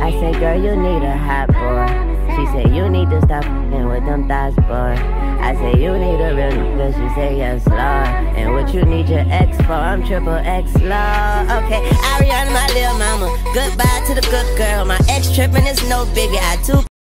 I say, girl, you need a hot boy. She say, you need to stop f***ing with them thighs, boy. I say, you need a real nigga. She say, yes, Lord. And what you need your ex for? I'm triple X, Lord. Okay, Ariana, my little mama. Goodbye to the good girl. My ex tripping is no biggie. I too